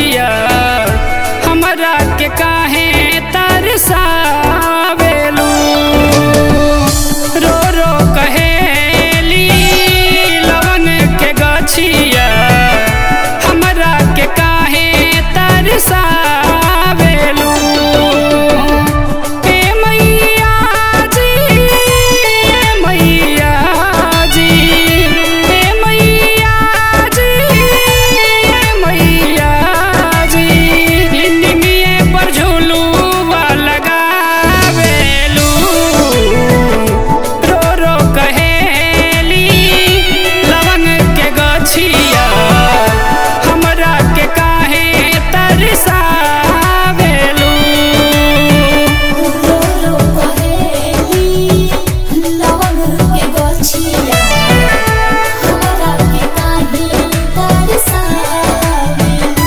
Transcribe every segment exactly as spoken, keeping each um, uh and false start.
गछिया हमरा के काहे तरसावेलू। रो रो कहेली लवन के गछिया हमरा के काहे तरसावेलू। ए मैया जी ए मैया जी ए मैया जी ए मैया जी निमिये पर झुलुआ लगावेलू। रो रो कहेली लवन के गछिया हमरा के काहे तरसावेलू। रो रो कहेली लवन के गछिया हमरा के काहे तरसावेलू।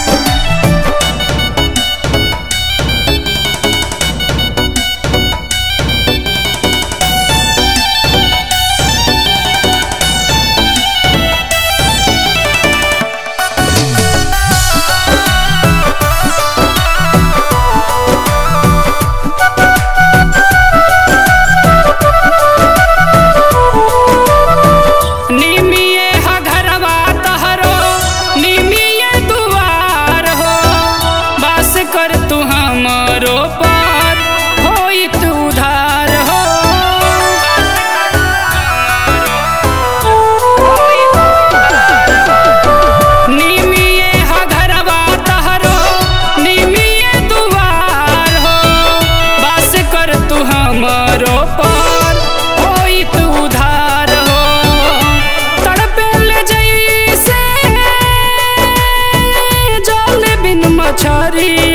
निमिये ह घरवा तहरो निमिये दुआर हो। बस कर तू हमरो पर होई तू उधार हो। निमिये ह घरवा तहरो निमिये दुआर हो। बस कर तू हमरो पर होई तू उधार हो। तड़पेल जैसे जल बिन मछरी